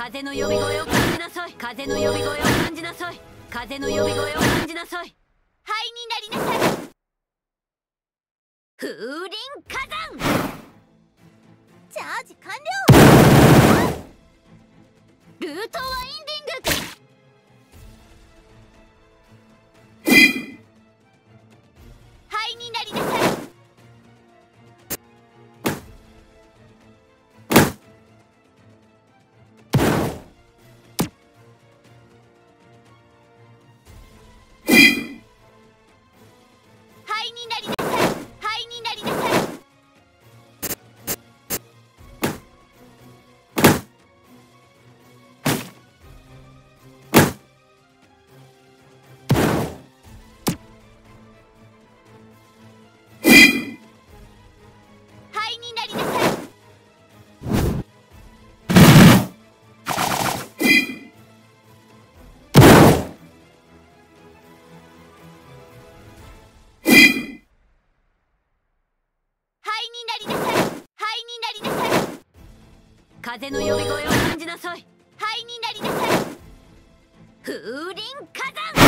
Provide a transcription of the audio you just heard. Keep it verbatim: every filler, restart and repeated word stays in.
風の呼び声を感じなさい。風の呼び声を感じなさい。風の呼び声を感じなさい。 灰になりなさい。 風林火山。 チャージ完了。 ルートワインディング。 灰になりなさい。灰になりなさい。灰になりなさい。灰になりなさい。灰になりなさい。灰になりなさい。 風の呼び声を感じなさい。 灰になりなさい。 風林火山。